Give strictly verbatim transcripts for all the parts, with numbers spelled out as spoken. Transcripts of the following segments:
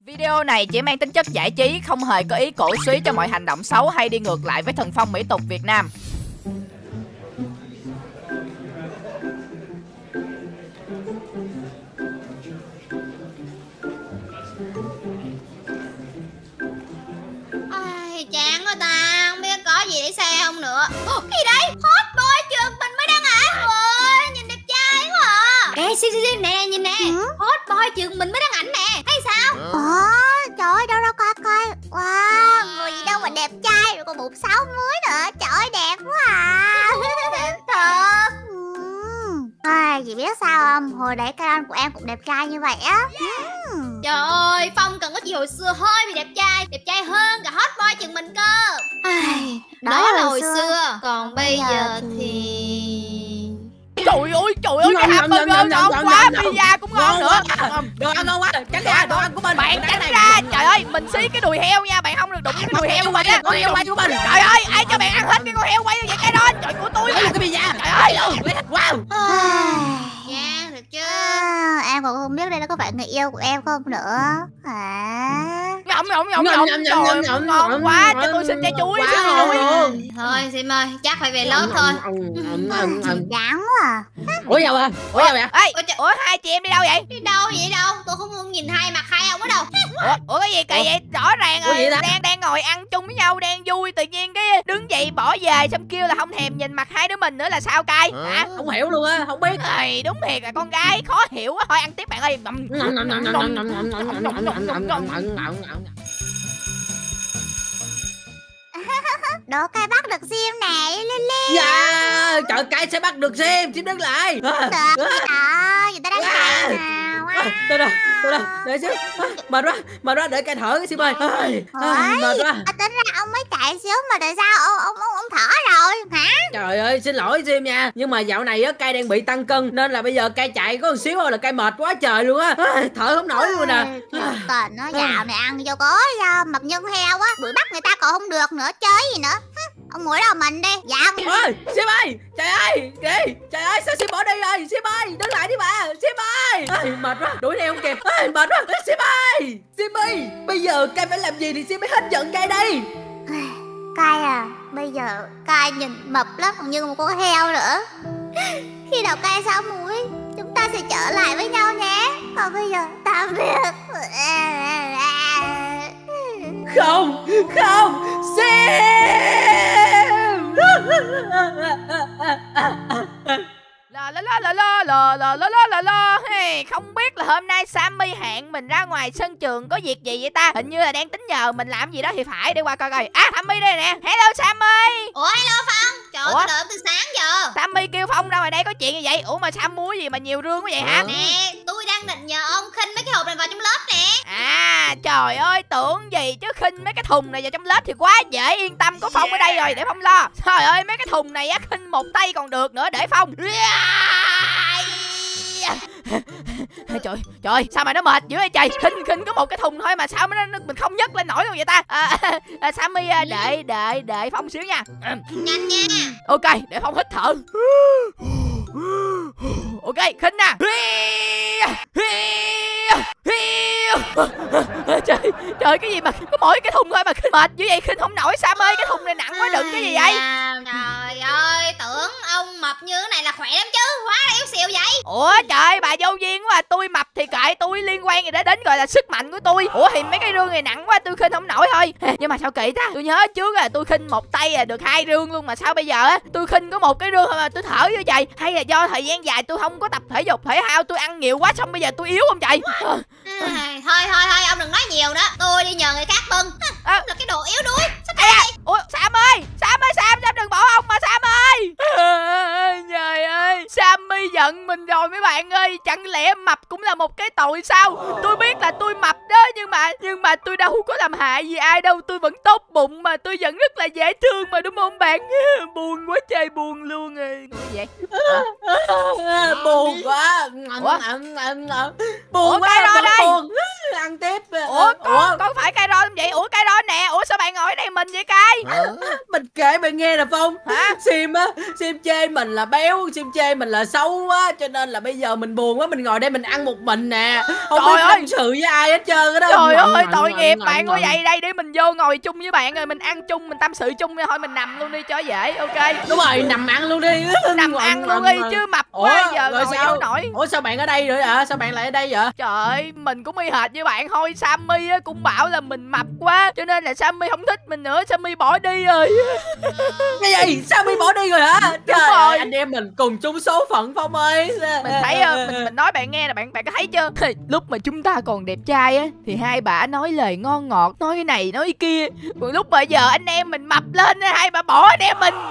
Video này chỉ mang tính chất giải trí, không hề có ý cổ suý cho mọi hành động xấu hay đi ngược lại với thần phong mỹ tục Việt Nam. Ai, chán quá ta, không biết có gì để xe không nữa. Cái gì đấy? Hot boy trường mình mới đăng ảnh. Ôi, nhìn đẹp trai quá à. Ê, xíu xíu xíu, nè, nhìn nè. Ừ? Hot boy trường mình mới đăng ảnh nè. Thấy sao? Ồ, trời ơi, đâu đâu coi coi. Wow, người gì đâu mà đẹp trai, rồi còn bụng sáu múi nữa. Trời ơi, đẹp quá à. Đẹp thật. Ai, dì biết sao không? Hồi đấy Caron của em cũng đẹp trai như vậy á. Yeah. uhm. Trời ơi, Phong cần có gì hồi xưa hơi bị đẹp trai. Đẹp trai hơn cả hot boy chừng mình cơ. Ai, đó, đó là hồi xưa. xưa Còn bây giờ, giờ thì... thì... Trời ơi, trời ơi, cái hamburger ngon quá, pizza cũng ngon nữa. Đồ ăn ngon quá, tránh ra, đồ ăn của mình. Bạn tránh ra, trời ơi, mình xí cái đùi heo nha, bạn không được đụng cái đùi heo của mình á. Con heo quay của mình. Trời ơi, ai cho bạn ăn hết cái con heo quay vậy cái đó, trời của tôi. Lấy cái pizza. Trời ơi, wow. Nha, được chứ. À, em còn không biết đây là có phải người yêu của em không nữa. Hả? Ngậm ngậm ngậm ngậm ngậm ngậm ngon quá, cho tôi xin trái chuối, xin trái chuối. Thôi Sim ơi, chắc phải về lớp thôi. Chán quá à. Ủa đâu à? Ủa đâu vậy? Ê, ủa hai chị em đi đâu vậy? Đi đâu vậy đâu? Tôi không muốn nhìn hai mặt hai ông ở đâu. Ủa, ủa cái gì kỳ vậy? Rõ ràng rồi, đang đang ngồi ăn chung với nhau, đang vui, tự nhiên cái đứng dậy bỏ về, xong kêu là không thèm nhìn mặt hai đứa mình nữa là sao cay? Hả? Không hiểu luôn á, không biết. Ê, đúng thiệt là con gái khó hiểu quá. Thôi ăn tiếp bạn ơi. Đố cay bắt được Sim nè, lên lên. Dạ, trời cay sẽ bắt được Sim, Sim đứng lại. Được, đó, người ta đang cay nào. Tôi đâu, tôi đâu, đợi xíu. Mệt quá, mệt quá, để cay thở cái Sim ơi. Mệt quá. Tính ra ông mới chạy xíu mà tại sao ông ông ông, ông thở rồi hả? Trời ơi, xin lỗi Sim nha, nhưng mà dạo này á cay đang bị tăng cân nên là bây giờ cay chạy có một xíu thôi là cay mệt quá trời luôn á. Thở không nổi luôn nè. Còn nó dạo này ăn vô có sao mập nhân heo á, đuổi bắt người ta còn không được nữa, chơi gì nữa. Ông ngồi đâu mình đi. Dạ. Ôi, Sim ơi, trời ơi, kìa, trời ơi, sao Sim bỏ đi rồi? Sim ơi, đứng lại đi bà. Sim ơi. Ê, mệt quá, đuổi theo không kịp. Ê, mệt quá. Ê, Sim ơi. Sim ơi, bây giờ cay phải làm gì thì Sim mới hết giận cay đây? Cay à, bây giờ cay nhìn mập lắm, còn như một con heo nữa. Khi nào cay sáu muối, chúng ta sẽ trở lại với nhau nhé. Còn bây giờ tạm biệt. Không, không, Sim. La la la la la la la la la la la. Hey, không biết là hôm nay Sammy hẹn mình ra ngoài sân trường có việc gì vậy ta? Hình như là đang tính nhờ mình làm gì đó thì phải, đi qua coi coi. À, Sammy đây nè. Hello Sammy. Ủa hello Phong. Trời ơi, tôi đợi từ sáng giờ. Sammy kêu Phong ra ngoài đây có chuyện gì vậy? Ủa mà Sam muối gì mà nhiều rương quá vậy hả? Nè, tôi đang định nhờ ông khinh mấy cái hộp này vào trong lớp nè. À, trời ơi, tưởng gì chứ khinh mấy cái thùng này vào trong lớp thì quá dễ, yên tâm có Phong ở đây rồi để Phong lo. Trời ơi, mấy cái thùng này á khinh một tay còn được nữa, để Phong. Trời trời sao mà nó mệt dữ vậy trời, khinh khinh có một cái thùng thôi mà sao nó, nó mình không nhấc lên nổi luôn vậy ta? À, à, Sammy đợi đợi đợi Phong xíu nha. Nhanh nha. Ok, để Phong hít thở. Ok, khinh nè. Trời trời, cái gì mà có mỗi cái thùng thôi mà khinh mệt dữ vậy, khinh không nổi. Sam ơi, cái thùng này nặng quá, đựng cái gì vậy? Trời ơi, tưởng ông mập như thế này là khỏe lắm chứ, hóa ra yếu xìu vậy. Ủa trời, bà vô duyên quá à. Tôi mập thì kệ tôi, liên quan gì đến đến gọi là sức mạnh của tôi. Ủa thì mấy cái rương này nặng quá, tôi khinh không nổi thôi. Nhưng mà sao kỳ ta, tôi nhớ trước là tôi khinh một tay là được hai rương luôn, mà sao bây giờ á tôi khinh có một cái rương thôi mà tôi thở với trời? Hay là do thời gian dài tôi không có tập thể dục thể thao, tôi ăn nhiều quá xong bây giờ tôi yếu không trời? À, thôi thôi thôi, ông đừng nói nhiều nữa, tôi đi nhờ người khác bưng. À, là cái đồ yếu đuối. Sao à, ủa Sam ơi, Sam ơi, Sam, Sam đừng bỏ ông mà Sam ơi. À, trời ơi, Sammy giận mình rồi mấy bạn ơi. Chẳng lẽ mập cũng là một cái tội sao? Tôi biết là tôi mập đó, nhưng mà nhưng mà tôi đâu có làm hại gì ai đâu. Tôi vẫn tốt bụng mà, tôi vẫn rất là dễ thương mà, đúng không bạn? Buồn quá trời buồn luôn rồi. Cái gì vậy? Buồn quá. Ủa? Buồn quá rồi đây. Buồn. Ăn tiếp. Ủa con, con phải cay ron không vậy? Ủa cay ron nè. Ủa sao bạn ngồi ở đây mình mình vậy Cai? Mình kể bạn nghe nè Phong. Hả? Sim á, Sim chê mình là béo, Sim chê mình là xấu á, cho nên là bây giờ mình buồn quá, mình ngồi đây mình ăn một mình nè. Không Trời biết ơi. tâm sự với ai hết trơn á đó. Trời Ngậm, ơi ngậm, tội ngậm, nghiệp ngậm, bạn, có ngậm. vậy đây để mình vô ngồi chung với bạn rồi mình ăn chung, mình tâm sự chung thôi, mình nằm luôn đi cho dễ. Ok, Đúng rồi, nằm ăn luôn đi. nằm Ngậm, ăn ngậm, luôn đi ngậm. chứ mập Ủa, quá giờ rồi ngồi sao? đâu nổi. Ủa sao bạn ở đây rồi hả? Sao bạn lại ở đây vậy? Trời ơi, mình cũng y hệt như bạn thôi. Sammy á cũng bảo là mình mập quá, cho nên là Sammy không thích mình nữa, Sammy bỏ đi rồi. Cái gì? Sao mi bỏ đi rồi hả? Trời rồi. ơi, anh em mình cùng chung số phận Phong ơi. Mình thấy ờ, mình mình nói bạn nghe là bạn bạn có thấy chưa? Lúc mà chúng ta còn đẹp trai á thì hai bà nói lời ngon ngọt, nói cái này nói cái kia. Còn lúc bây giờ anh em mình mập lên hai bà bỏ anh em mình.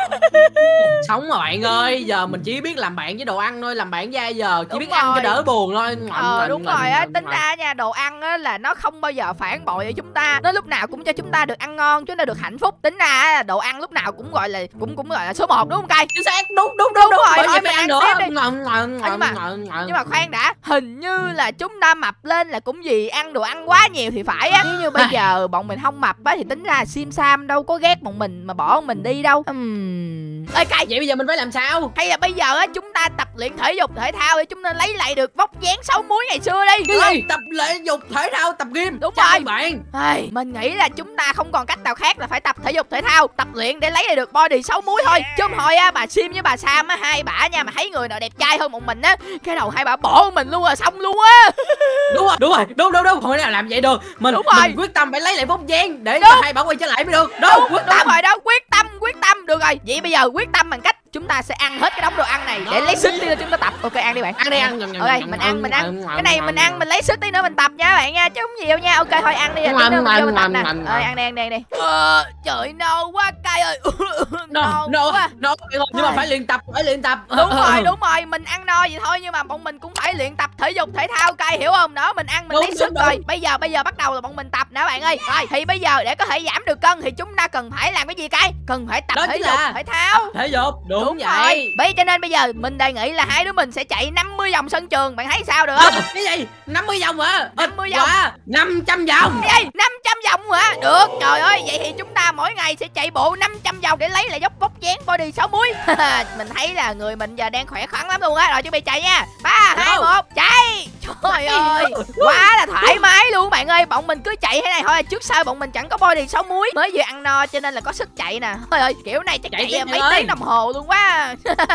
Sống mà bạn ơi, giờ mình chỉ biết làm bạn với đồ ăn thôi, làm bạn với giờ chỉ Đúng biết ăn cho rồi. đỡ buồn thôi. Ờ đúng rồi á, tính ra nha, đồ ăn á là nó không bao giờ phản bội ở chúng ta, nó lúc nào cũng cho chúng ta được ăn ngon, chúng ta được hạnh phúc. Tính ra á, đồ ăn lúc nào cũng gọi là cũng cũng gọi là số một đúng không Cai? Chính xác, đúng đúng Đúng đúng, rồi, bởi thôi vậy mình phải ăn ăn nữa. tiếp đi. Ngon ngon nhưng ngon mà- ngon ngon. Nhưng mà khoan đã, hình như là chúng ta mập lên là cũng vì ăn đồ ăn quá nhiều thì phải á. Nếu như bây giờ bọn mình không mập á thì tính ra Sim Sam đâu có ghét bọn mình mà bỏ mình đi đâu. Uhm. Ê Cai, Vậy bây giờ mình phải làm sao? hay là bây giờ á chúng ta tập luyện thể dục thể thao để chúng ta lấy lại được vóc dáng sáu múi ngày xưa đi. Cái gì? Tập thể dục thể thao, tập gym. Đúng Sao rồi. bạn. Ê, mình nghĩ là chúng ta không còn cách nào khác là phải tập thể dục thể thao, tập luyện để lấy lại được body sáu múi thôi. Chứ không thôi á, bà Sim với bà Sam á, hai bả nha, mà thấy người nào đẹp trai hơn một mình á, cái đầu hai bả bỏ mình luôn rồi, xong luôn á. Đúng rồi, đúng rồi, đúng đúng đúng, không thể nào làm vậy được. Mình Đúng rồi. mình quyết tâm phải lấy lại vóc dáng để Đúng. cho hai bạn quay trở lại mới được. Đúng, quyết Đúng tâm. rồi đó, quyết tâm, quyết tâm. Được rồi, vậy bây giờ quyết tâm bằng cách chúng ta sẽ ăn hết cái đống đồ ăn này để lấy sức đi cho chúng ta tập. Ok, ăn đi bạn. Ăn đi, ăn, nhầm, nhầm, Ok, nhầm, mình nhầm, ăn, mình ăn. nhầm, Cái này nhầm, mình nhầm. ăn, mình lấy sức tí nữa mình tập nha bạn nha, chứ không gì đâu nha. Ok, thôi ăn đi, tí nữa mình vô mình tập nè. Rồi, ăn đi, ăn đi, ăn đi. Ờ, trời no quá Cai ơi. No, No no, quá. no, nhưng mà phải luyện tập, phải luyện tập. Đúng rồi, đúng rồi, mình ăn no vậy thôi nhưng mà bọn mình cũng phải luyện tập thể dục thể thao Cai, hiểu không? Đó, mình ăn mình Đúng, lấy sức đúng, rồi. đúng. Bây giờ bây giờ bắt đầu là bọn mình tập nè bạn ơi. Rồi, thì bây giờ để có thể giảm được cân thì chúng ta cần phải làm cái gì Cai? Cần phải tập Đó thể chính dục là thể thao. Thể dục, đúng, Đúng vậy. rồi. Bởi cho nên bây giờ mình đề nghị là hai đứa mình sẽ chạy năm mươi vòng sân trường, bạn thấy sao được không? Ờ, cái gì? năm mươi vòng hả? năm mươi vòng. Wow, năm trăm vòng. Cái gì? năm trăm vòng hả? Được, trời ơi, vậy thì chúng ta mỗi ngày sẽ chạy bộ năm trăm vòng để lấy lại dốc vóc dáng body sáu múi. Mình thấy là người mình giờ đang khỏe khoắn lắm luôn á. Rồi chuẩn bị chạy nha. ba, hai, một, chạy. Trời ơi, quá là thoải mái luôn bạn ơi. Bọn mình cứ chạy thế này thôi, trước sau bọn mình chẳng có body sáu múi, mới vừa ăn no cho nên là có sức chạy nè. Trời ơi, kiểu này chắc Chạy chạy, tiếp mấy ơi. tiếng đồng hồ luôn quá.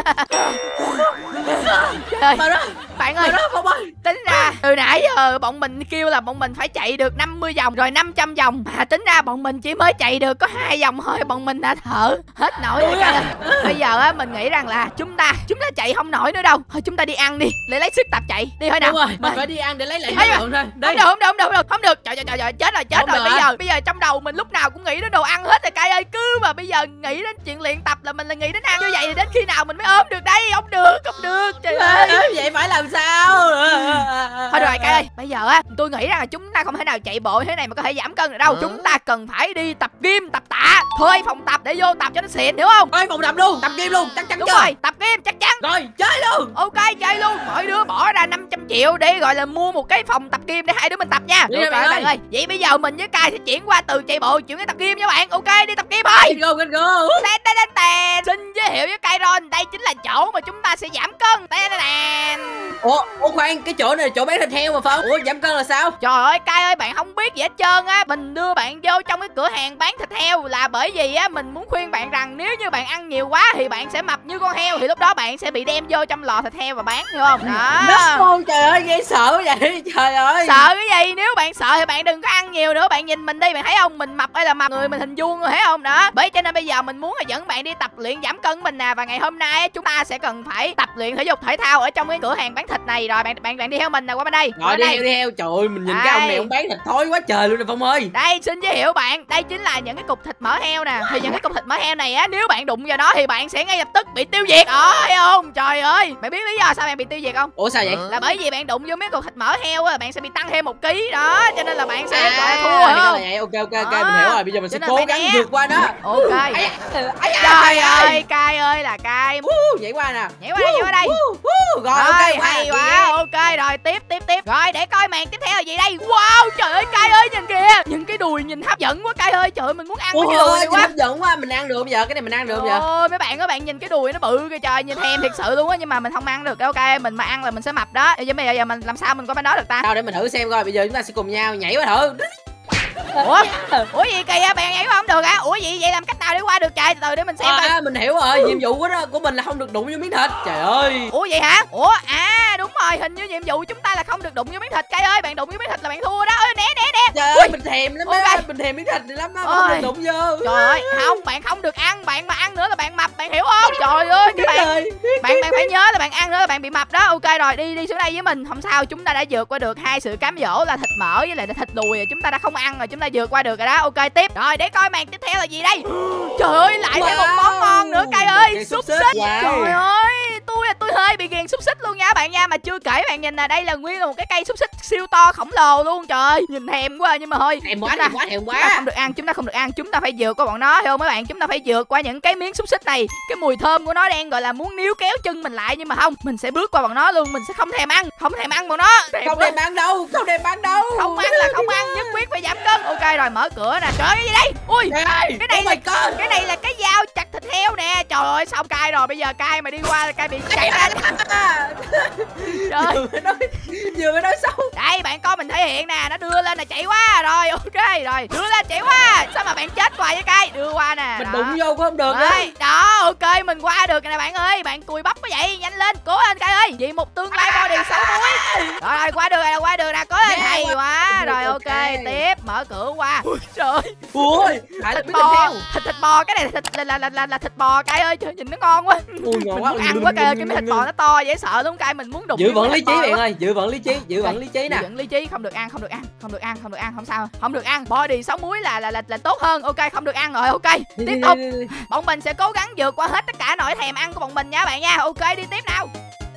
Trời ơi, Mà đó, bạn mà ơi, đó Phong ơi. tính ra từ nãy giờ bọn mình kêu là bọn mình phải chạy được năm mươi vòng rồi năm trăm vòng, mà tính ra bọn mình chỉ mới chạy được có hai vòng thôi, bọn mình đã thở hết nổi rồi. Ui Cai à. ơi. Bây giờ á mình nghĩ rằng là chúng ta chúng ta chạy không nổi nữa đâu, thôi chúng ta đi ăn đi để lấy sức tập chạy đi thôi nào. Đúng rồi, mình Ơi, phải đi ăn để lấy lại Ây năng da. lượng thôi. không Đi. được không được không được không được không được trời trời trời, trời chết rồi chết Không rồi được bây hả? giờ bây giờ trong đầu mình lúc nào cũng nghĩ đến đồ ăn hết rồi Cai ơi, cứ mà bây giờ nghĩ đến chuyện luyện tập là mình là nghĩ đến ăn, như vậy thì đến khi nào mình mới ốm được đây? Không được không được trời ơi. Ê, vậy phải làm sao? Thôi được rồi Cai ơi, bây giờ á tôi nghĩ rằng là chúng ta không thể nào chạy bộ thế này mà có thể giảm cân được đâu. Hả? Chúng ta cần phải đi tập gym, tập tạ, thuê phòng tập để vô tập cho nó xịn, hiểu không? Ơi, phòng tập luôn, tập game luôn, chắc chắn Đúng chưa? rồi, tập gym chắc chắn. Rồi, chơi luôn. Ok, chơi luôn. Mỗi đứa bỏ ra năm trăm triệu để gọi là mua một cái phòng tập gym để hai đứa mình tập nha. Đi Được rồi rồi bạn bạn ơi. ơi. Vậy bây giờ mình với Cai sẽ chuyển qua từ chạy bộ chuyển qua tập gym nha bạn. Ok, đi tập gym thôi. Let's go, let's go. Tè tè tè tè. Xin giới thiệu với Cai Ron, đây chính là chỗ mà chúng ta sẽ giảm cân. Tè tè tè. Ủa, ủa khoan, cái chỗ này là chỗ bán thịt heo mà Phong. Ủa, giảm cân là sao? Trời ơi Cai ơi, bạn không biết gì hết trơn á. Mình đưa bạn vô trong cái cửa hàng bán thịt heo là bởi vì á mình muốn khuyên bạn rằng nếu như bạn ăn nhiều quá thì bạn sẽ mập như con heo, thì lúc đó bạn sẽ bị đem vô trong lò thịt heo và bán, hiểu không? Đất Đó. ơi, trời ơi, nghe sợ vậy. Trời ơi. Sợ cái gì? Nếu bạn sợ thì bạn đừng có ăn nhiều nữa. Bạn nhìn mình đi, bạn thấy không? Mình mập hay là mập, người mình hình vuông rồi, thấy không? Đó. Bởi cho nên bây giờ mình muốn là dẫn bạn đi tập luyện giảm cân mình nè. Và ngày hôm nay chúng ta sẽ cần phải tập luyện thể dục thể thao ở trong cái cửa hàng bán thịt này. Rồi bạn bạn bạn đi theo mình nè, qua bên đây. Qua Rồi bên đi đây. theo, đi theo. Trời ơi, mình nhìn Đây. cái ông này ông bán thịt thối quá trời luôn nè Phong ơi. Đây, xin giới thiệu bạn, đây chính là những cái cục thịt mỡ heo nè. Thì những cái cục thịt mỡ heo này á, nếu bạn đụng vào nó thì bạn sẽ ngay lập tức bị tiêu diệt. Đó, thấy không? Trời ơi, bạn biết lý do sao bạn bị tiêu diệt không? Ủa sao vậy? Là bởi vì bạn đụng vô mấy cục thịt mỡ heo á, bạn sẽ bị tăng thêm một ký đó, cho nên là bạn sẽ À, gọi là thua, thì hiểu ra là không? vậy. Ok, ok, ok, Đó. mình hiểu rồi. Bây giờ mình sẽ Cho nên cố phải gắng né. vượt qua đó. Ok. Ây da, ây da, Trời trời ơi, Cai ơi là Cai. Uh, nhảy qua nè. Nhảy qua đây, nhảy qua đây. Uh, uh, rồi, Rồi, ok, hay qua. quá. Ok, rồi tiếp tiếp tiếp. Rồi để coi màn tiếp theo là gì đây? Wow, trời ơi Cai ơi nhìn kìa. những cái đùi nhìn hấp dẫn quá Cay ơi. Trời ơi, mình muốn ăn Ôi cái đùi này quá. hấp dẫn quá, mình ăn được bây giờ, cái này mình ăn được bây giờ. Ôi mấy bạn các bạn nhìn cái đùi nó bự kìa trời, nhìn thèm thiệt sự luôn á, nhưng mà mình không ăn được. Ok, mình mà ăn là mình sẽ mập đó. Vậy bây giờ, giờ mình làm sao mình có bên đó được ta? Sao để mình thử xem coi, bây giờ chúng ta sẽ cùng nhau nhảy qua thử. Ủa? Ủa gì kìa, bạn nhảy qua không được hả? Ủa gì vậy, làm cách nào để qua được trời? Từ từ để mình xem coi. À, mình hiểu rồi, nhiệm vụ của đó của mình là không được đụng vô miếng thịt. Trời ơi. Ủa vậy hả? Ủa à đúng rồi, hình như nhiệm vụ chúng ta là không được đụng vô miếng thịt. Cay ơi, bạn đụng vô miếng thịt là bạn thua đó. Ê, né né né. Trời ơi, mình thèm lắm Okay. á, mình thèm miếng thịt này lắm đó, không được đụng vô. Trời ơi, không, bạn không được ăn, bạn mà ăn nữa là bạn mập, bạn hiểu không? Trời ơi, các bạn. Bạn bạn phải nhớ là bạn ăn nữa là bạn bị mập đó. Ok rồi, đi đi xuống đây với mình. Không sao, chúng ta đã vượt qua được hai sự cám dỗ là thịt mỡ với lại thịt đùi rồi. Chúng ta đã không ăn rồi, chúng ta vượt qua được rồi đó. Ok tiếp. Rồi để coi màn tiếp theo là gì đây. Trời ơi, lại thêm một món ngon nữa Cay ơi, xúc xích. Wow. Trời ơi, tôi là tôi hơi bị ghiền xúc xích luôn nha bạn nha. Mà chưa kể bạn nhìn là đây là nguyên là một cái cây xúc xích siêu to khổng lồ luôn. Trời ơi, nhìn thèm quá nhưng mà thôi. Thèm quá, Chúng ta- thèm quá, thèm Chúng ta quá. không được ăn, chúng ta không được ăn, chúng ta phải vượt qua bọn nó, hiểu không mấy bạn? Chúng ta phải vượt qua những cái miếng xúc xích này. Cái mùi thơm của nó đang gọi là muốn níu kéo chân mình lại, nhưng mà không, mình sẽ bước qua bọn nó luôn, mình sẽ không thèm ăn, không thèm ăn bọn nó. Thèm Không quá. thèm ăn đâu, không thèm ăn đâu. Không ăn là không ăn, nhất quyết phải giảm cân. Ok rồi, mở cửa nè. Trời ơi, cái gì đây? Ui, Trời ơi, cái này oh my God. cái này là cái dao chặt thịt heo nè. Trời ơi, xong Cay rồi, bây giờ Cay mà đi qua là Cay bị chặt ra. Trời Vừa mới nói, vừa mới nói xấu. đây bạn coi mình thể hiện nè, nó đưa lên là chạy qua rồi. Ok rồi, đưa lên chạy qua. Sao mà bạn chết hoài với Cay? Đưa qua nè. Mình đó. đụng vô cũng không được nữa. Đây, đó, ok, mình qua được nè bạn ơi. Bạn cùi bắp quá vậy, nhanh lên, cố lên Cay ơi. Vì một tương lai body xấu muối. Rồi, rồi, qua được rồi, qua được nè, cố lên. Yeah, Hay qua- quá. Rồi, ok, ok. tiếp, mở cửa qua. Ui, trời ơi, Ui, lại là thịt miếng bò, thịt heo. thịt thịt bò, cái này là thịt là là là, là, là thịt bò Cay ơi, trời, nhìn nó ngon quá. Ui, ngon Mình quá. muốn ăn quá Cay ơi, cái miếng thịt bò nó to dễ sợ luôn Cay, mình muốn đụng. Giữ cái vững miếng lý thịt trí bò bạn quá. ơi, giữ vững lý trí, giữ vững lý trí nè. Giữ vững lý trí, không được ăn, không được ăn, không được ăn, không được ăn, không sao, không được ăn. Body sáu muối là là là, là tốt hơn. Ok, không được ăn rồi. Ok, tiếp tục. Bọn mình sẽ cố gắng vượt qua hết tất cả nỗi thèm ăn của bọn mình nha bạn nha. Ok, đi tiếp nào.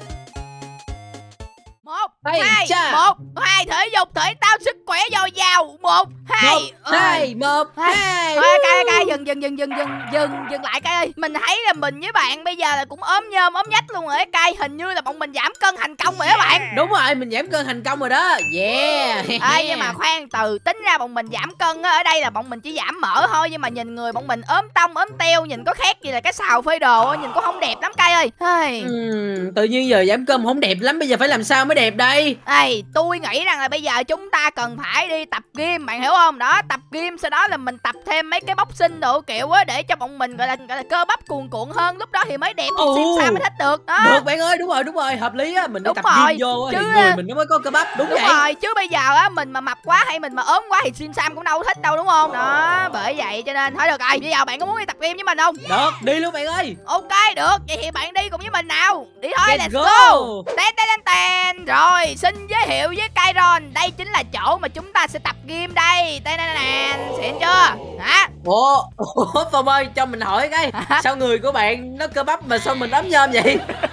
Một, Hey, hai, cha. một, hai, thể dục, thể thao, sức khỏe dồi dào. Một, hai, Một, hai, một, hai. hai. Thôi Cay, Cay, dừng, dừng, dừng, dừng, dừng, dừng, dừng lại Cay ơi. Mình thấy là mình với bạn bây giờ là cũng ốm nhôm, ốm nhách luôn rồi á Cay. Hình như là bọn mình giảm cân thành công rồi á bạn. Đúng rồi, mình giảm cân thành công rồi đó. Yeah. Ê, nhưng mà khoan từ, tính ra bọn mình giảm cân á, ở đây là bọn mình chỉ giảm mỡ thôi, nhưng mà nhìn người bọn mình ốm tông ốm teo, nhìn có khác gì là cái xào phơi đồ á, nhìn cũng không đẹp lắm Cay ơi. Hey. Ừm, tự nhiên giờ giảm cân không đẹp lắm, bây giờ phải làm sao mới đẹp đây? Ê, tôi nghĩ rằng là bây giờ chúng ta cần phải đi tập gym, bạn hiểu không? Đó, tập gym sau đó là mình tập thêm mấy cái boxing đồ kiểu á, để cho bọn mình gọi là gọi là cơ bắp cuồn cuộn hơn, lúc đó thì mới đẹp, thì Ồ. xem sao mới thích được đó. Được bạn ơi, đúng rồi, đúng rồi, hợp lý á, mình đi Đúng tập rồi, gym vô á, thì chứ- người mình nó mới có cơ bắp, đúng, Đúng vậy. rồi, chứ bây giờ á mình mà mập quá hay mình mà ốm quá thì Sim Sam cũng đâu có thích đâu đúng không? Đó, bởi vậy cho nên thôi được rồi, bây giờ bạn có muốn đi tập gym với mình không? Được, đi luôn bạn ơi. Ok được, vậy thì bạn đi cùng với mình nào. Đi thôi, Let's let's, go. go. Tên tên tên tên. Rồi, xin giới thiệu với Kairon, đây chính là chỗ mà chúng ta sẽ tập gym đây. Tên tên tên, xịn chưa? Hả? Ủa, ủa Phong ơi, cho mình hỏi cái, sao người của bạn nó cơ bắp mà sao mình ốm nhôm vậy?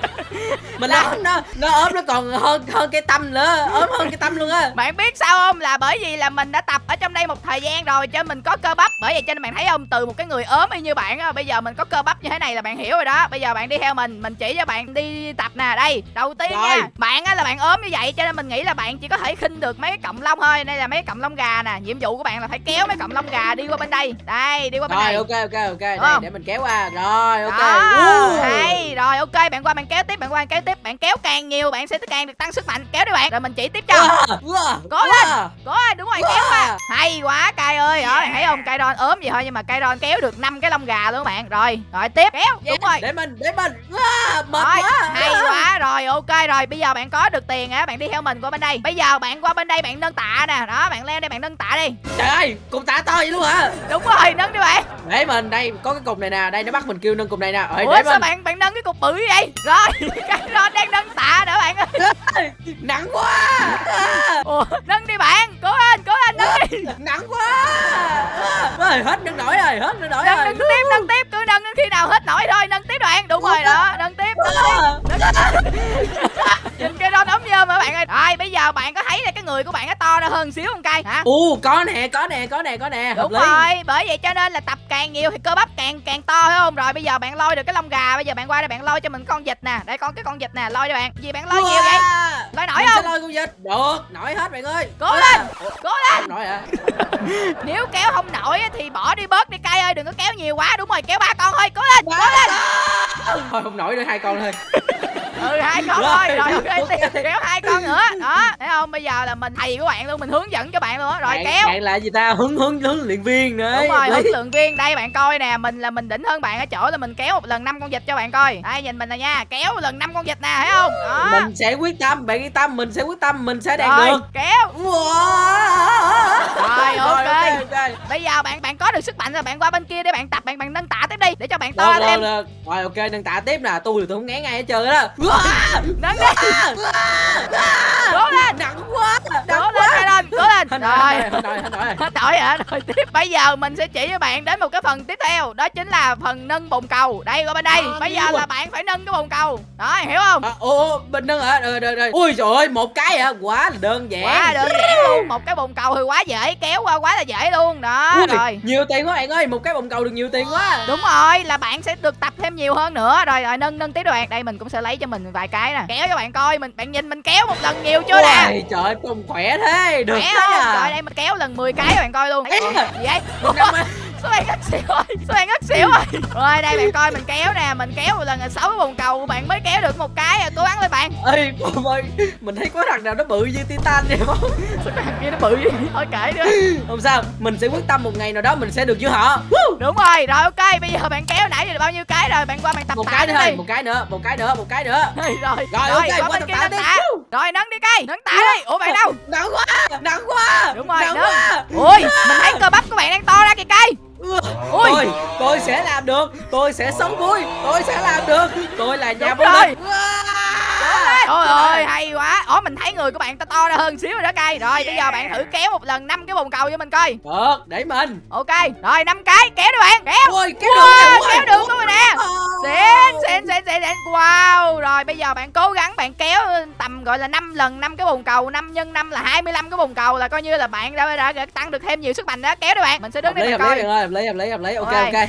Mình Là- ốm nó, nó ốm nó còn hơn hơn cái tâm nữa, ốm hơn cái tâm luôn á. Bạn biết sao không? Là bởi vì là mình đã tập ở trong đây một thời gian rồi cho mình có cơ bắp. Bởi vậy cho nên bạn thấy không? Từ một cái người ốm y như bạn á, bây giờ mình có cơ bắp như thế này là bạn hiểu rồi đó. Bây giờ bạn đi theo mình, mình chỉ cho bạn đi tập nè. Đây, đầu tiên Rồi. nha. Bạn á là bạn ốm như vậy cho nên mình nghĩ là bạn chỉ có thể khinh được mấy cái cọng lông thôi. Đây là mấy cái cọng lông gà nè. Nhiệm vụ của bạn là phải kéo mấy cọng lông gà đi qua bên đây. Đây, đi qua bên Rồi, này. ok ok ok, đây không? để mình kéo qua. Rồi, ok. Đó, Woo. hay. Rồi ok, bạn qua bạn kéo tiếp, bạn qua bạn kéo tiếp. Bạn kéo càng nhiều bạn sẽ càng được tăng sức mạnh. Kéo đi bạn. Rồi mình chỉ tiếp cho. Wow, wow, Cố lên. wow. Có rồi, đúng rồi, kéo qua. Hay quá Cai ơi. Đó, bạn thấy không? Kairon ốm gì thôi nhưng mà Kairon kéo được năm cái lông gà luôn bạn. Rồi, rồi tiếp. Kéo. Đúng rồi. Để mình, để mình. Wow, mệt Rồi, quá. hay quá. Rồi, ok rồi. Bây giờ bạn có được tiền á, bạn đi theo mình qua bên đây. Bây giờ bạn qua bên đây bạn nâng tạ nè. Đó, bạn leo đây bạn nâng tạ đi. Trời ơi, cục tạ to vậy luôn hả? Đúng rồi, nâng đi bạn. Để mình, đây có cái cục này nè, đây nó bắt mình kêu nâng cục này nè. Rồi, Ủa để sao mình. bạn bạn nâng cái cục bự vậy? Rồi, Kairon đang nâng tạ nữa bạn ơi. Nặng quá. À, Ủa, nâng đi bạn. Cố lên, cố lên nâng đi. nặng quá. Rồi, hết nâng nổi rồi, hết nâng nổi Nâng, rồi. nâng tiếp, nâng tiếp, cứ nâng đến khi nào hết nổi thôi, nâng tiếp bạn. Đúng rồi đó, nâng tiếp, nâng tiếp. Nhìn cái đó ốm nhôm mà bạn ơi. Rồi bây giờ bạn có thấy là cái người của bạn nó to ra hơn xíu không Cai hả? Ồ, có nè, có nè, có nè, có nè. Hợp Đúng lý. rồi, bởi vậy cho nên là tập càng nhiều thì cơ bắp càng càng to phải không? Rồi bây giờ bạn lôi được cái lông gà, bây giờ bạn qua đây bạn lôi cho mình con vịt nè. Đây con cái con vịt nè, lôi cho bạn. Gì bạn lôi nhiều vậy? Lôi nổi Mình không? sẽ lôi con vịt. Được, nổi hết bạn ơi. Cố lên, Ủa, cố lên. không nổi hả? Nếu kéo không nổi á, thì bỏ đi bớt đi Cay ơi, đừng có kéo nhiều quá. Đúng rồi, kéo ba con thôi, cố lên, cố lên. Thôi không nổi nữa, hai con thôi. Ừ, hai con thôi. Rồi ok, kéo hai con nữa. Đó, thấy không? Bây giờ là mình thầy của bạn luôn, mình hướng dẫn cho bạn luôn á. Rồi bạn, kéo. Bạn là gì ta? Huấn huấn huấn luyện viên nữa. Đúng rồi, huấn luyện viên. Đây bạn coi nè, mình là mình đỉnh hơn bạn ở chỗ là mình kéo một lần năm con vịt cho bạn coi. Đây nhìn mình nè nha, kéo một lần năm con vịt nè, thấy không? Đó. Mình sẽ quyết tâm, bạn yên tâm, mình sẽ quyết tâm, mình sẽ đạt rồi, được. Kéo. Rồi ok. Rồi, okay, okay. Bây giờ bạn bạn có được sức mạnh rồi, bạn qua bên kia để bạn tập, bạn bạn nâng tạ tiếp đi để cho bạn Được, to được, thêm. được. Rồi ok, nâng tạ tiếp nè, tôi thì tôi không ngán ngay hết trơn đó. Nâng đi. Cố lên. Nặng quá. Cố lên, Cay lên, cố lên. Rồi. Hết rồi, hết rồi. Hết nổi hả? Rồi tiếp. Bây giờ mình sẽ chỉ cho bạn đến một cái phần tiếp theo, đó chính là phần nâng bồn cầu. Đây qua bên đây. Bây giờ là bạn phải nâng cái bồn cầu. Đó, hiểu không? À, ồ, mình nâng hả? Rồi, rồi, rồi. Ui trời ơi, một cái hả? Quá là đơn giản. Quá đơn giản luôn. Một cái bồn cầu thì quá dễ, kéo qua quá là dễ luôn. Đó. Ui, rồi. Nhiều tiền quá bạn ơi, một cái bồn cầu được nhiều tiền quá. Đúng rồi, là bạn sẽ được tập thêm nhiều hơn nữa. Rồi rồi nâng nâng tiếp các bạn. Đây mình cũng sẽ lấy cho mình vài cái nè. Kéo cho bạn coi, mình bạn nhìn mình kéo một lần nhiều chưa nè. Ui, trời ơi, trông khỏe thế. Được Khỏe thế không? à. Trời, đây mình kéo lần mười cái bạn coi luôn. Ê, Gì vậy? năm mươi. Số bạn ngất xỉu rồi. Số bạn ngất xỉu rồi. Rồi đây bạn coi mình kéo nè, mình kéo một lần là sáu cái bồn cầu, bạn mới kéo được một cái. Cố gắng lên bạn. Ê, Bom ơi, mình thấy có thằng nào nó bự như Titan vậy không? Sao cái thằng kia nó bự vậy? Thôi kệ đi. Không sao, mình sẽ quyết tâm một ngày nào đó mình sẽ được như họ. Đúng rồi, rồi ok, bây giờ bạn kéo nãy giờ được bao nhiêu cái rồi, bạn qua bạn tập Một tạ cái đi. nữa thôi, một cái nữa, một cái nữa, một cái nữa. Rồi, rồi, Rồi, ok, qua qua bên tập kia tạ nâng tiếp. tạ. Rồi nâng đi Cay, nâng tạ đi. Ủa bạn đâu? Nặng quá, nặng quá. Đúng rồi, nặng nâng. quá. Ui, mình thấy cơ bắp của bạn đang to ra kìa Cay. Ui. Tôi, tôi sẽ làm được, tôi sẽ sống vui, tôi sẽ làm được, tôi là nhà Đúng vô rồi. địch. Trời ơi, hay quá. Ủa mình thấy người của bạn to to ra hơn xíu rồi đó Cay. Rồi bây giờ bạn thử kéo một lần năm cái bồn cầu cho mình coi. Được, để mình. Ok, rồi năm cái, kéo đi bạn, kéo. Ôi, kéo Wow, được, kéo được luôn rồi nè. Xịn, xịn, xịn, xịn, xịn. Wow, rồi bây giờ bạn cố gắng bạn kéo tầm gọi là năm lần năm cái bồn cầu, năm nhân năm là hai mươi lăm cái bồn cầu, là coi như là bạn đã, đã, đã tăng được thêm nhiều sức mạnh đó. Kéo đi bạn, mình sẽ đứng Hợp lý, đây hợp mình lý, coi. bạn ơi, hợp lý, hợp lý, hợp lý. Ok, Rồi. ok.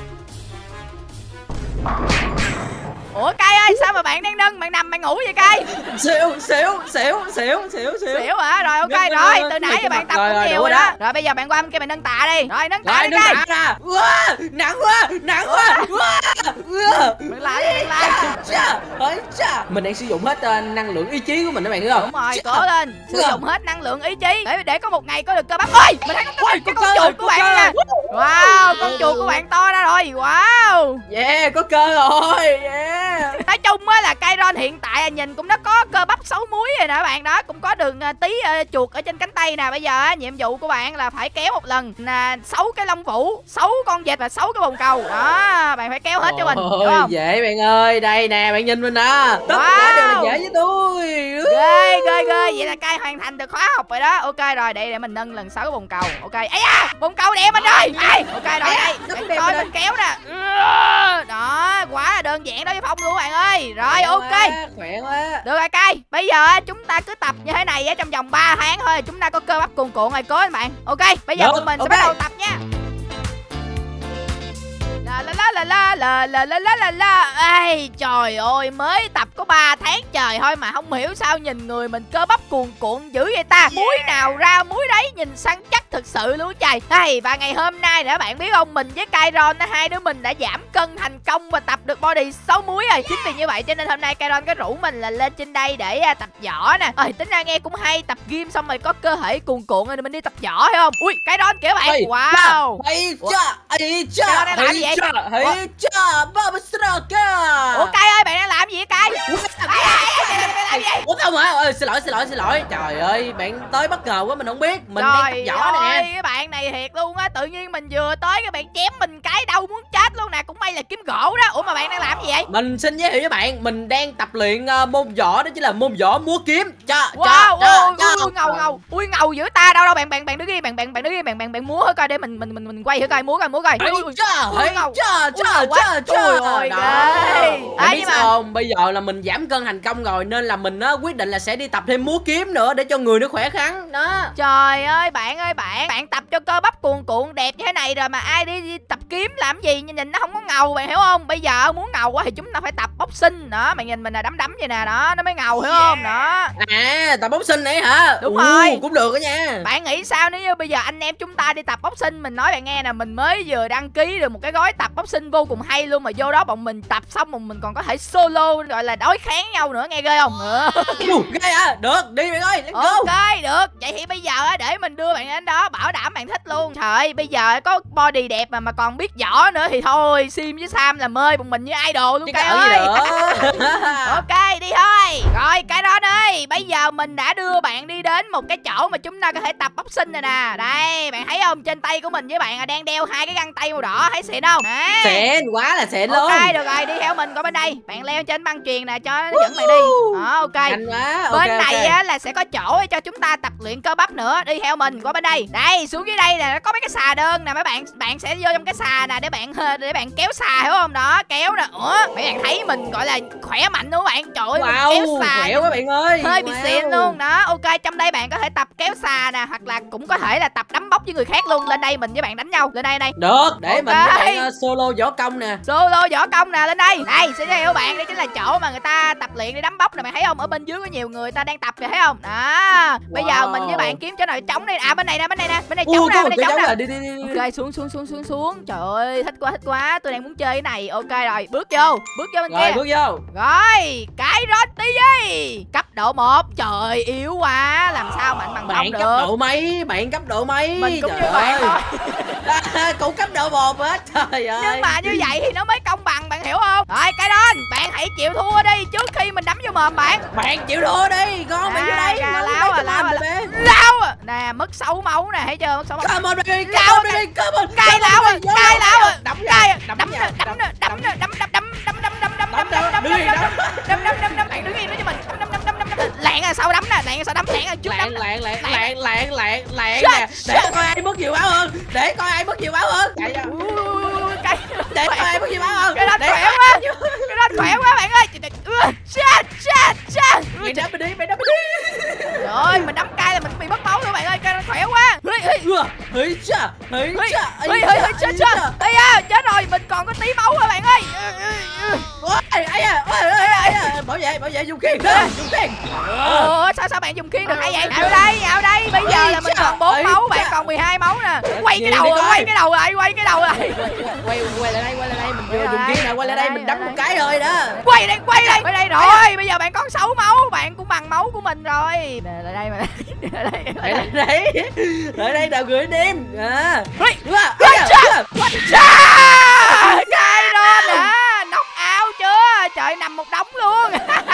Ủa Cay ơi, sao mà bạn đang nâng, bạn nằm bạn ngủ vậy Cay? Xỉu, xỉu, xỉu, xỉu, xỉu, xỉu. Xỉu hả? Rồi ok, Nâng, nâng, rồi nâng, từ nâng, nãy giờ nâng, bạn tập rồi, cũng rồi, nhiều đủ rồi rồi đó. đó. Rồi bây giờ bạn qua bên kia bạn nâng tạ đi. Rồi nâng tạ Rồi, đi nâng Cay. tạ ra. Wow, nặng quá, nặng quá. Wow. Bạn lại đi, bạn lại. Chà, ơi chà. Mình đang sử dụng hết uh, năng lượng ý chí của mình đó bạn hiểu không? Đúng rồi, Chà. cố lên, sử dụng hết năng lượng ý chí để để có một ngày có được cơ bắp. Ôi, mình thấy có Ôi, cái có con cơ rồi, chuột của có bạn cơ nha. rồi. Wow, con chuột của bạn to ra rồi. Wow. Yeah, có cơ rồi. Yeah. Nói chung á là Kairon hiện tại nhìn cũng nó có cơ bắp sáu múi rồi nè các bạn, đó cũng có đường uh, tí uh, chuột ở trên cánh tay nè. Bây giờ á, nhiệm vụ của bạn là phải kéo một lần là sáu cái lông vũ, sáu con vịt và sáu cái bồn cầu. Đó, bạn phải kéo hết cho mình, Ôi, đúng không? dễ bạn ơi, đây nè, bạn nhìn mình nè. Tất Wow. cả đều là dễ với tôi. Ghê ghê ghê, vậy là Cay hoàn thành được khóa học rồi đó. Ok rồi, đây để mình nâng lần sáu cái bồn cầu. Ok, ấy da, bồn cầu đè mình rồi. Đây, ok rồi đây, bạn coi mình kéo nè. Đó, quá là đơn giản đối với Phong luôn bạn ơi. Rồi Khỏe ok. quá, khỏe quá. Được rồi Cay, bây giờ á, chúng ta cứ tập như thế này á, trong vòng ba tháng thôi chúng ta có cơ bắp cuồn cuộn rồi, cố anh bạn. Ok, bây giờ Được, tụi mình ok. sẽ bắt đầu tập nha. La la la la la la la la la la. Ê, trời ơi, mới tập có ba tháng trời thôi mà không hiểu sao nhìn người mình cơ bắp cuồn cuộn dữ vậy ta. Múi nào ra múi đấy, nhìn săn chắc thực sự luôn trời. Hey, và ngày hôm nay nè bạn biết không, mình với Kairon hai đứa mình đã giảm cân thành công và tập được body sáu múi rồi. Chính vì như vậy cho nên hôm nay Kairon có rủ mình là lên trên đây để uh, tập võ nè. Ơi, tính ra nghe cũng hay, tập gym xong rồi có cơ thể cuồn cuộn rồi mình đi tập võ hay không? Ui, Kairon kìa bạn. Wow. Ây cha, ây cha, Kairon đang làm gì vậy? ây cha, Baba Stroker. Ủa Cay ơi, bạn đang làm gì vậy Cay? Ủa không hả? Ơi, xin lỗi, xin lỗi, xin lỗi. Trời ơi, bạn tới bất ngờ quá mình không biết. Mình đang tập võ ơi, nè. cái bạn này thiệt luôn á, tự nhiên mình vừa tới cái bạn chém mình cái đau muốn chết luôn nè, cũng may là kiếm gỗ đó. Ủa mà bạn đang làm gì vậy? Mình xin giới thiệu với bạn, mình đang tập luyện uh, môn võ, đó chính là môn võ múa kiếm. Cha, Wow, cha, ui, cha, ui, ngầu ngầu. Ui ngầu dữ ta, đâu đâu bạn bạn bạn đứng đi, bạn bạn bạn đứng đi, bạn bạn bạn múa thử coi, để mình mình mình mình quay thử coi, múa coi, múa coi. Trời ơi, trời trời trời trời ơi. Bạn biết sao không? Bây giờ là mình giảm cân thành công rồi nên là mình á quyết định là sẽ đi tập thêm múa kiếm nữa để cho người nó khỏe khoắn đó. Trời ơi bạn ơi bạn, bạn tập cho cơ bắp cuồn cuộn đẹp như thế này rồi mà ai đi, đi tập kiếm làm gì, nhìn nó không có ngầu, bạn hiểu không? Bây giờ muốn ngầu quá thì chúng ta phải tập boxing đó, bạn nhìn mình là đấm đấm vậy nè, đó nó mới ngầu, hiểu không? Đó. À, tập boxing đấy hả? Đúng Ủa, rồi. cũng được đó nha. Bạn nghĩ sao nếu như bây giờ anh em chúng ta đi tập boxing? Mình nói bạn nghe nè, mình mới vừa đăng ký được một cái gói tập boxing vô cùng hay luôn, mà vô đó bọn mình tập xong mà mình còn có thể solo, gọi là đối kháng nhau nữa, nghe ghê không? Ừ, ghê à? Được, đi bạn ơi, let's go. Ok, được. Vậy thì bây giờ để mình đưa bạn đến đó, bảo đảm bạn thích luôn. Trời ơi, bây giờ có body đẹp mà mà còn biết võ nữa thì thôi, Sim với Sam là mê bọn mình như idol luôn, Chứ Cay cỡ gì ơi. nữa. Ok, đi thôi. Rồi, cái đó đi. Bây giờ mình đã đưa bạn đi đến một cái chỗ mà chúng ta có thể tập boxing này nè. Đây, bạn thấy không? Trên tay của mình với bạn là đang đeo hai cái găng tay màu đỏ, thấy xịn không? Đấy. Xịn, quá là xịn luôn. Ok, được rồi, đi theo mình qua bên đây. Bạn leo trên băng chuyền nè cho nó dẫn bạn đi. Đó, ok. Nhanh quá. Bên okay, này okay. á là sẽ có chỗ để cho chúng ta tập luyện cơ bắp nữa. Đi theo mình qua bên đây. Đây, xuống dưới đây nè, nó có mấy cái xà đơn nè mấy bạn. Bạn sẽ vô trong cái xà nè để bạn để bạn kéo xà, hiểu không? Đó, kéo nè. Ủa, mấy bạn thấy mình gọi là khỏe mạnh luôn các bạn. Trời ơi, Wow, kéo xà khỏe quá bạn ơi. hơi bị Wow. xịn luôn. Đó, ok, trong đây bạn có thể tập kéo xà nè, hoặc là cũng có thể là tập đấm bốc với người khác luôn. Lên đây mình với bạn đánh nhau. Lên đây đây. Được, để Ok. mình với bạn uh, solo võ công nè. Solo võ công nè, lên đây. Đây, sẽ theo bạn, đây chính là chỗ mà người ta tập luyện để đấm bốc nè, bạn thấy không? Ở bên dưới có nhiều người ta đang tập kìa, thấy không? Đó. Bây giờ Wow. mình với bạn kiếm chỗ nào trống đi. À, bên này nè, bên này nè, bên này Ui, trống nè, có bên một này cái trống giống nè. là đi đi đi. đi. Ok, xuống xuống xuống xuống xuống. Trời ơi, thích quá thích quá. Tôi đang muốn chơi cái này. Ok rồi, bước vô, bước vô bên Rồi kia. bước vô. Rồi, cái rod tí gì? Cấp độ một. Trời, yếu quá. Làm sao mạnh bằng Bạn không cấp được. độ mấy? Bạn cấp độ mấy? Mình cũng Trời như bạn ơi. thôi. Cũng cấp độ một hết. Trời ơi. Nhưng mà như vậy thì nó mới công bằng, bạn hiểu không? Rồi, cái đó bạn hãy chịu thua đi trước khi mình đấm vô mồm bạn. Bạn chịu thua đi. Con bạn vô đây. À, Mau láo à, lấy láo tụi à. mình bé. Lao à. Nè, mất sáu máu nè, thấy chưa? Mất sáu máu. Come on baby, come Lao on à, baby, come on. Cay lão à, cay lão à. Đấm Cay ra, à. Đấm nè, đấm nè, đấm nè, đấm đấm đấm đấm đấm đấm đấm đấm Đấm đấm đấm đứng yên, đấm đấm. đấm đấm đấm đấm bạn đứng yên đó cho mình. Đấm đấm đấm đấm đấm đấm. Lẹn à, sau đấm nè, lẹn à, sau đấm, lẹn à, trước đấm. Lạng lạng lạng lạng lạng lạng lạng Shit, nè. Để coi ai mất nhiều máu hơn. Để coi ai mất nhiều máu hơn. Chạy ra. Ui, cái Để coi ai mất nhiều máu hơn. cái đó Để khỏe coi quá. ai nhiều- Cái đó khỏe quá bạn ơi. Chết, chết, chết. Mày đấm mình đi, mày đấm mình đi. Rồi, mình đấm cay là mình bị mất máu thôi bạn ơi, cái đó khỏe quá. Hí, hí. Ưa, hí chà, hí Hí, chà, hí, hí, hí, chết, chết. Ây da, chết rồi, mình còn có tí máu rồi bạn ơi. Ôi, ai à, ôi, ôi, ai à, bảo vệ, bảo vệ dùng khiên đó, dùng khiên. Ủa, sao sao bạn dùng khiên được hay vậy? Vào đây, vào đây. Bây giờ là mình còn bốn máu, bạn còn mười hai máu nè. Quay cái đầu rồi, quay cái đầu lại, quay cái đầu lại. Quay, quay lại đây, quay lại đây, mình vừa dùng khiên nè, quay lại đây, mình đấm một cái rồi đó. Quay đây, quay đây. Quay đây rồi, bây giờ bạn còn sáu máu, bạn cũng bằng máu của mình rồi. Nè, lại đây mà. Lại đây, lại Lại đây. đây, lại đây nào gửi đêm. À. Hí. Ưa, Quay ưa, cha, ưa. quay cha. Cái đó nè, knock out chưa? Trời, nằm một đống luôn.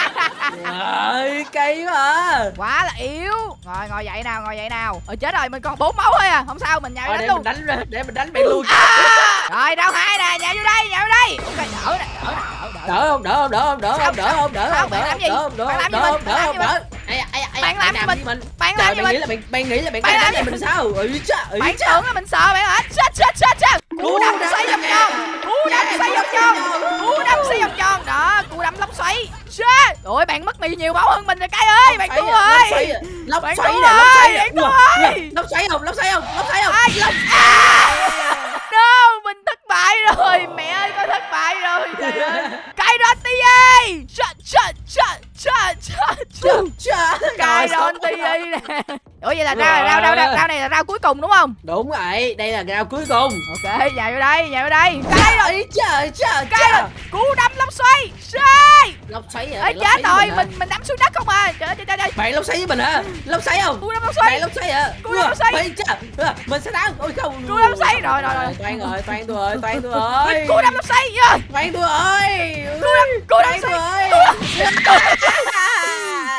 Trời, cây quá à. Quá là yếu. Ngồi ngồi dậy nào, ngồi dậy nào. Ờ chết rồi, mình còn bốn máu thôi à. Không sao, mình nhào Thôi đánh để luôn. mình đánh ra, để mình đánh bạn luôn. À! Rồi đâu hai nè, nhào vô đây, nhào vô đây. Ok, đỡ nè, đỡ nè, đỡ đỡ. Đỡ không, đỡ không, đỡ không, đỡ Sao, không, đỡ không, đỡ sao? không, Bạn đỡ làm không, gì? đỡ không, đỡ Bạn làm không, gì đỡ mình? không, đỡ Bạn không, làm gì đỡ. Ai da, ai da, ai da, Bạn làm làm gì mình? gì Bạn Trời, làm gì bạn nghĩ mình? là bạn bạn nghĩ là bạn Bạn có làm đánh gì? mình sao? Ừ chà, ừ Bạn chà. tưởng là mình sợ bạn hả? Chết chết chết chết. Cú đấm xoay vòng tròn. Cú đấm xoay vòng tròn. Cú đấm xoay vòng tròn. Đó, cú đấm lốc xoáy. Chết. Rồi bạn mất mì nhiều máu hơn mình rồi cái ơi, bạn thua rồi. Lốc Bạn xoáy thua nè, lốc xoáy rồi, nè. bạn thua rồi. Lốc xoáy không, lốc xoáy không, lốc xoáy không. Ai? À! No, mình thất bại rồi. Mẹ ơi, con thất bại rồi. Trời ơi. Cái đó tí ơi. Chết chết chết chết chết. Chà, chà. Cái Rồi, đó xong. tí nè. Ủa vậy là rau rau rau rau rau này là rau cuối cùng đúng không? Đúng rồi, đây là rau cuối cùng. Ok, nhào vô đây, nhào vô đây. Cái đó, Ấy chà, chà, cái chà. đó. Cú đấm lốc xoáy. Xoay. Lốc xoáy hả? Ê Bạn lốc chết xoáy với rồi, hả? mình mình đấm xuống đất không à. Trời ơi trời ơi. Bạn lốc xoáy với mình hả? Lốc xoáy không? Cú đấm lốc xoáy. Bạn lốc xoáy hả? Cú đấm lốc xoáy. Ấy chà, mình sẽ thắng. Ôi không. Cú đấm lốc xoáy. Rồi rồi rồi. Toan rồi, toan tôi rồi, toan tôi rồi. Cú đấm lốc xoáy. Rồi. Toan tôi rồi. Cú đấm, cú đấm Toan tôi xoáy. rồi.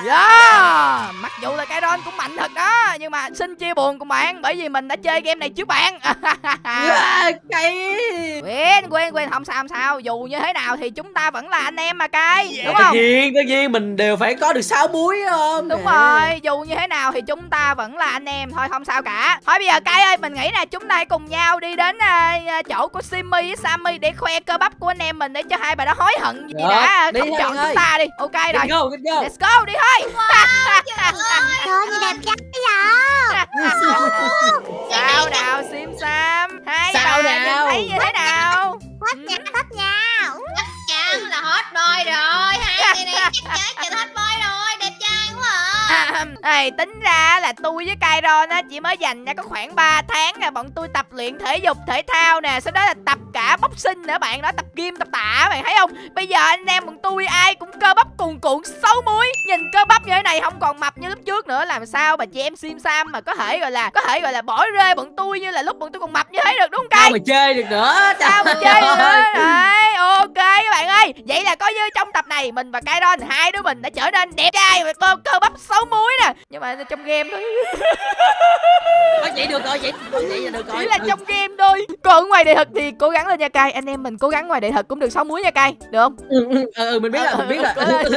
Yeah. Mặc dù là Kairon cũng mạnh thật đó, nhưng mà xin chia buồn cùng bạn, bởi vì mình đã chơi game này trước bạn. Yeah, cay. Quên quên quên không sao không sao, dù như thế nào thì chúng ta vẫn là anh em mà cay, Yeah, đúng tất không? nhiên tất nhiên mình đều phải có được sáu muối không? Đúng rồi, dù như thế nào thì chúng ta vẫn là anh em thôi, không sao cả. Thôi bây giờ Cay ơi, mình nghĩ là chúng ta hãy cùng nhau đi đến uh, chỗ của Simmy với Sammy để khoe cơ bắp của anh em mình, để cho hai bà đó hối hận gì Được, đã đi không thôi, chọn đi chúng thôi. ta đi. Ok rồi, Let's go, let's go. let's go đi thôi. Trời ơi, gì đẹp trai vậy? Sao nào Sim Sam, hai Sao bà nhìn nào? thấy như thế nào? Thích nha, thích nha. Chắc chắn là hot boy rồi. Hai người này chắc chắn là hot boy rồi. Đẹp trai quá à. À, này, tính ra là tôi với Kairon á chỉ mới dành ra có khoảng ba tháng nè, bọn tôi tập luyện thể dục thể thao nè, sau đó là tập cả boxing nữa bạn đó, tập gym tập tạ, bạn thấy không? Bây giờ anh em bọn tôi ai cũng cơ bắp cuồn cuộn sáu múi, nhìn cơ bắp như thế này không còn mập như lúc trước nữa, làm sao mà chị em Sim Sam mà có thể gọi là có thể gọi là bỏ rơi bọn tôi như là lúc bọn tôi còn mập như thế được, đúng không Cay? Sao mà chơi được nữa? Sao mà chơi được nữa? Đấy, ok các bạn ơi, vậy là coi như trong tập này mình và Kairon hai đứa mình đã trở nên đẹp trai và cơ, cơ bắp sáu múi nè, nhưng mà trong game thôi. Thôi vậy được rồi, vậy vậy là được rồi. Chỉ là Ừ. trong game thôi, còn ngoài đời thật thì cố gắng lên nha Cay, anh em mình cố gắng ngoài đời thật cũng được sáu múi nha Cay, được không? Ừ, ừ, ừ, mình biết rồi, mình biết rồi.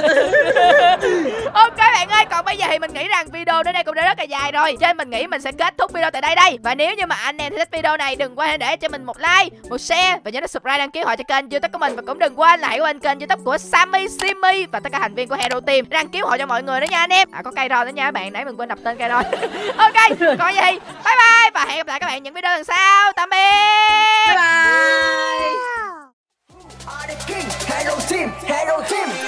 Ok bạn ơi, còn bây giờ thì mình nghĩ rằng video đến đây cũng đã rất là dài rồi, cho nên mình nghĩ mình sẽ kết thúc video tại đây đây. Và nếu như mà anh em thích video này, đừng quên để cho mình một like, một share và nhớ để subscribe đăng ký họ cho kênh YouTube của mình, và cũng đừng quên là hãy quên kênh YouTube của Sammy, Simmy và tất cả thành viên của Hero Team đăng ký họ cho mọi người nữa nha anh em. À có Kairon nữa nha các bạn, nãy mình quên đọc tên Kairon. Ok, còn gì bye bye và hẹn gặp lại các bạn những video lần sau. Tạm biệt. Bye bye. Are the king, Hero Team, Hero Team.